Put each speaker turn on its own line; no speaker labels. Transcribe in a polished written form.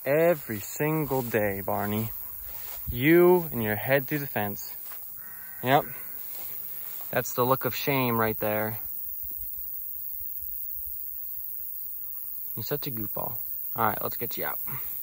every single day, Barney. You and your head through the fence. Yep. That's the look of shame right there. You're such a goofball. All right, let's get you out.